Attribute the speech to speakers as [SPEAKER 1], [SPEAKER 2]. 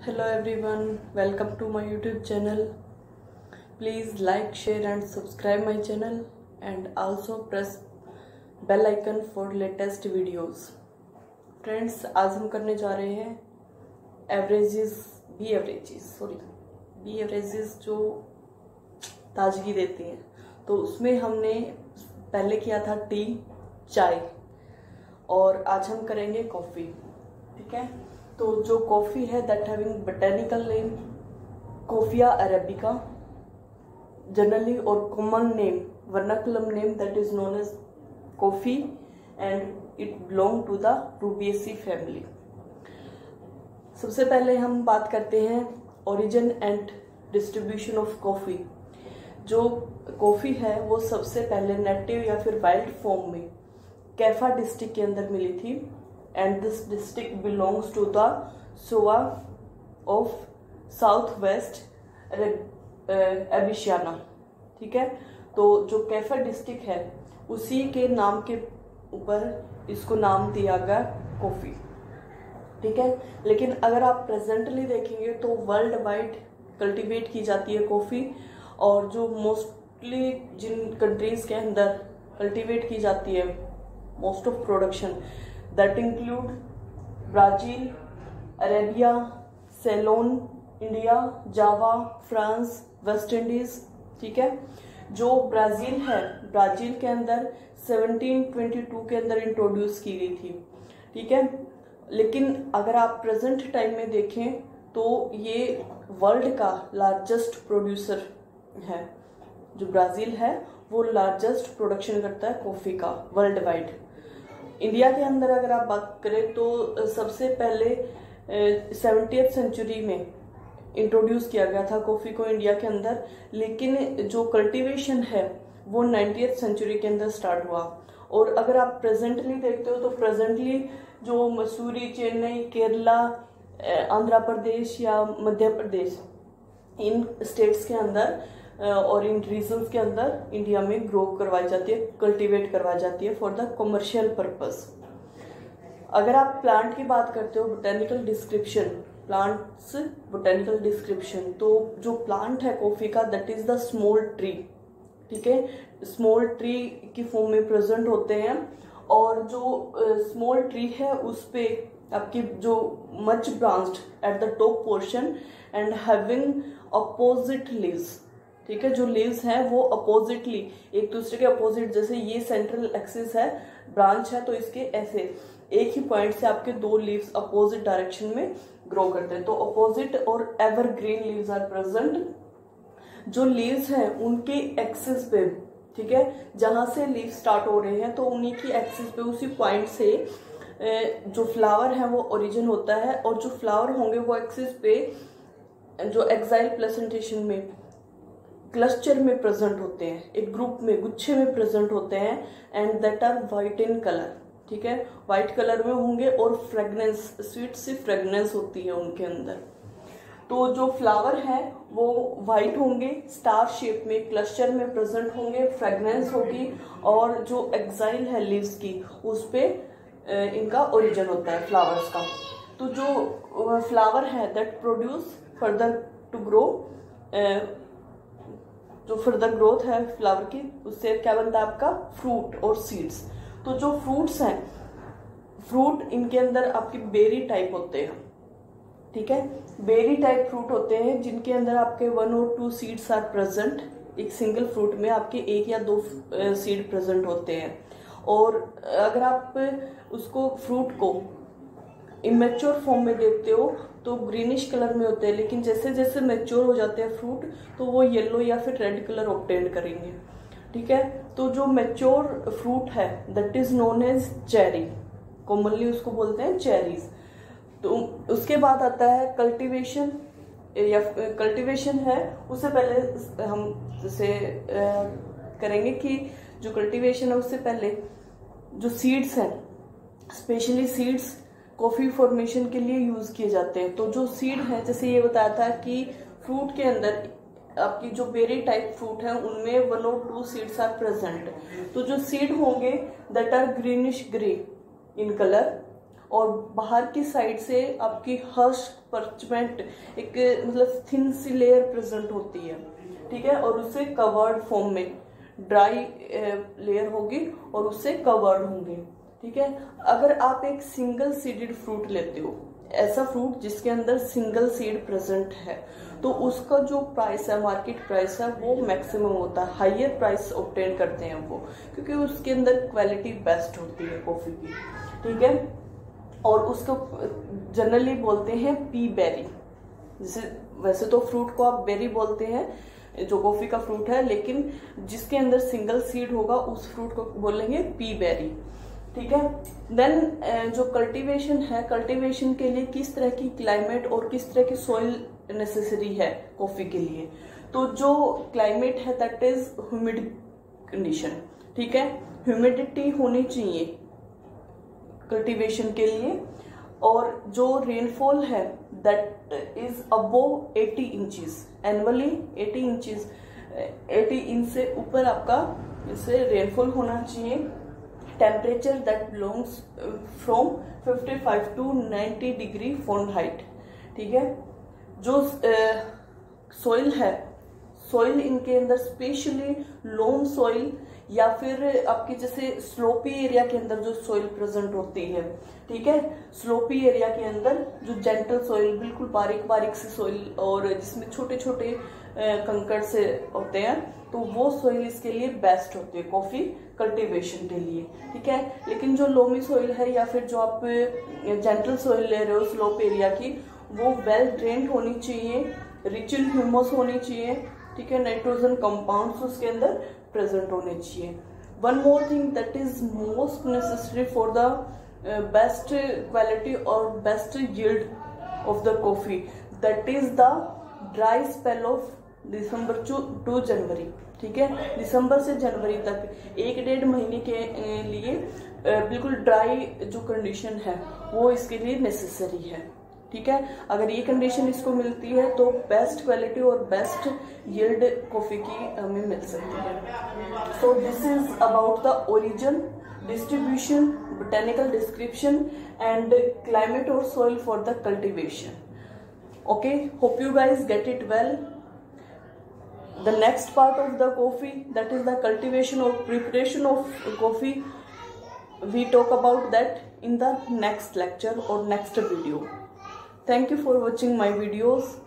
[SPEAKER 1] Hello everyone, welcome to my YouTube channel. Please like, share and subscribe my channel and also press bell icon for latest videos. Friends, आज हम करने जा रहे हैं B averages जो ताजगी देती हैं। तो उसमें हमने पहले किया था टी, चाय और आज हम करेंगे कॉफ़ी। ठीक है, तो जो कॉफ़ी है that having botanical name coffea arabica, generally और common name vernacular name that is known as coffee and it belong to the rubiaceae family. सबसे पहले हम बात करते हैं origin and distribution of coffee. जो कॉफ़ी है वो सबसे पहले नेटिव या फिर वाइल्ड फॉर्म में कैफा डिस्ट्रिक्ट के अंदर मिली थी and this district belongs to the सोवा ऑफ साउथ वेस्ट एबिशियाना। ठीक है, तो जो कैफा डिस्ट्रिक्ट है उसी के नाम के ऊपर इसको नाम दिया गया कॉफ़ी। ठीक है, लेकिन अगर आप प्रेजेंटली देखेंगे तो वर्ल्ड वाइड कल्टीवेट की जाती है कॉफ़ी, और जो मोस्टली जिन कंट्रीज के अंदर कल्टीवेट की जाती है most of production that include Brazil, Arabia, Ceylon, India, Java, France, West Indies. ठीक है, जो ब्राज़ील है, ब्राज़ील के अंदर 1722 के अंदर इंट्रोड्यूस की गई थी। ठीक है, लेकिन अगर आप प्रेजेंट टाइम में देखें तो ये वर्ल्ड का लार्जेस्ट प्रोड्यूसर है। जो ब्राज़ील है वो लार्जेस्ट प्रोडक्शन करता है कॉफ़ी का वर्ल्ड वाइड। इंडिया के अंदर अगर आप बात करें तो सबसे पहले 70th सेंचुरी में इंट्रोड्यूस किया गया था कॉफ़ी को इंडिया के अंदर, लेकिन जो कल्टीवेशन है वो 90th सेंचुरी के अंदर स्टार्ट हुआ। और अगर आप प्रेजेंटली देखते हो तो प्रेजेंटली जो मसूरी, चेन्नई, केरला, आंध्र प्रदेश या मध्य प्रदेश, इन स्टेट्स के अंदर और इन रीजन्स के अंदर इंडिया में ग्रो करवाई जाती है, कल्टीवेट करवाई जाती है फॉर द कमर्शियल पर्पस। अगर आप प्लांट की बात करते हो, botanical description, plants botanical description, तो जो प्लांट है कॉफ़ी का that is the small tree. ठीक है, स्मॉल ट्री की फॉर्म में प्रेजेंट होते हैं, और जो स्मॉल ट्री है उस पे आपकी जो much branched at the top portion and having opposite leaves. ठीक है, जो लीव्स हैं वो अपोजिटली एक दूसरे के अपोजिट, जैसे ये सेंट्रल एक्सिस है, ब्रांच है, तो इसके ऐसे एक ही पॉइंट से आपके दो लीव्स अपोजिट डायरेक्शन में ग्रो करते हैं। तो अपोजिट और एवरग्रीन लीव्स आर प्रेजेंट। जो लीव्स हैं उनके एक्सिस पे, ठीक है, जहां से लीव स्टार्ट हो रहे हैं तो उन्हीं की एक्सिस पे, उसी पॉइंट से जो फ्लावर है वो ओरिजिन होता है, और जो फ्लावर होंगे वो एक्सिस पे जो एक्साइल प्लेसेंटेशन में क्लस्टर में प्रेजेंट होते हैं, एक ग्रुप में, गुच्छे में प्रेजेंट होते हैं, and that are white in colour. ठीक है, वाइट कलर में होंगे और फ्रेगनेंस, स्वीट सी फ्रेगनेंस होती है उनके अंदर। तो जो फ्लावर है वो वाइट होंगे, स्टार शेप में क्लस्टर में प्रेजेंट होंगे, फ्रेगनेंस होगी, और जो एक्साइल है लीव्स की उस पे इनका ओरिजिन होता है फ्लावर्स का। तो जो फ्लावर है that produce further to grow, जो फर्दर ग्रोथ है फ्लावर की, उससे क्या बनता है आपका फ्रूट और सीड्स। तो जो फ्रूट्स हैं, फ्रूट इनके अंदर आपकी बेरी टाइप होते हैं। ठीक है, बेरी टाइप फ्रूट होते हैं जिनके अंदर आपके 1 और 2 सीड्स आर प्रेजेंट। एक सिंगल फ्रूट में आपके 1 या 2 सीड प्रेजेंट होते हैं। और अगर आप उसको फ्रूट को इमेच्योर फॉर्म में देखते हो तो ग्रीनिश कलर में होते हैं, लेकिन जैसे जैसे मैच्योर हो जाते हैं फ्रूट तो वो येलो या फिर रेड कलर ऑब्टेन करेंगे। ठीक है, तो जो मैच्योर फ्रूट है that is known as cherry, commonly उसको बोलते हैं चेरीज। तो उसके बाद आता है कल्टीवेशन, या कल्टीवेशन है उससे पहले हम जैसे करेंगे कि जो कल्टीवेशन है उससे पहले जो सीड्स हैं, स्पेशली सीड्स कॉफ़ी फॉर्मेशन के लिए यूज़ किए जाते हैं। तो जो सीड है, जैसे ये बताया था कि फ्रूट के अंदर आपकी जो बेरी टाइप फ्रूट है उनमें 1 और 2 सीड्स आर प्रेजेंट। तो जो सीड होंगे that are greenish grey in colour, और बाहर की साइड से आपकी हर्श परचमेंट एक मतलब थिन सी लेयर प्रेजेंट होती है, ठीक है, और उससे कवर्ड फॉर्म में ड्राई लेयर होगी और उससे कवर्ड होंगे, ठीक है। अगर आप एक सिंगल सीडेड फ्रूट लेते हो, ऐसा फ्रूट जिसके अंदर सिंगल सीड प्रेजेंट है, तो उसका जो प्राइस है, मार्केट प्राइस है, वो मैक्सिमम होता है, हायर प्राइस ऑब्टेन करते हैं वो, क्योंकि उसके अंदर क्वालिटी बेस्ट होती है कॉफी की, ठीक है। और उसको जनरली बोलते हैं पी बेरी, जैसे वैसे तो फ्रूट को आप बेरी बोलते हैं जो कॉफी का फ्रूट है, लेकिन जिसके अंदर सिंगल सीड होगा उस फ्रूट को बोलेंगे पी बेरी, ठीक है। देन जो कल्टीवेशन है, कल्टीवेशन के लिए किस तरह की क्लाइमेट और किस तरह की सॉइल नेसेसरी है कॉफी के लिए, तो जो क्लाइमेट है दैट इज ह्यूमिड कंडीशन, ठीक है, ह्यूमिडिटी होनी चाहिए कल्टीवेशन के लिए, और जो रेनफॉल है that is above 80 inches annually, 80 inch से ऊपर आपका इससे रेनफॉल होना चाहिए। Temperature that belongs from 55 to 90 degree Fahrenheit, ठीक है। जो सॉइल है, सॉइल इनके अंदर स्पेशली लोम सॉइल या फिर आपके जैसे स्लोपी एरिया के अंदर जो सॉइल प्रेजेंट होती है, ठीक है, स्लोपी एरिया के अंदर जो जेंटल सॉइल, बिल्कुल बारीक बारीक से सॉइल और जिसमें छोटे छोटे कंकड़ से होते हैं, तो वो सॉइल इसके लिए बेस्ट होती है कॉफी कल्टीवेशन के लिए, ठीक है। लेकिन जो लोमी सॉइल है या फिर जो आप जेंटल सॉइल ले रहे हो स्लोप एरिया की, वो वेल ड्रेन्ड होनी चाहिए, रिच इन ह्यूमस होनी चाहिए, ठीक है, नाइट्रोजन कंपाउंड्स उसके अंदर प्रेजेंट होने चाहिए। One more thing that is most necessary for the best quality और best yield of the coffee, that is the dry spell of December to January, ठीक है। दिसंबर से जनवरी तक 1-1.5 महीने के लिए बिल्कुल ड्राई जो कंडीशन है वो इसके लिए नेसेसरी है, ठीक है। अगर ये कंडीशन इसको मिलती है तो बेस्ट क्वालिटी और बेस्ट यील्ड कॉफी की हमें मिल सकती है। So this is about the origin, distribution, botanical description and climate और soil for the cultivation. Okay, hope you guys get it well. The next part of the coffee, that is the cultivation or preparation of coffee, we talk about that in the next lecture or next video. Thank you for watching my videos.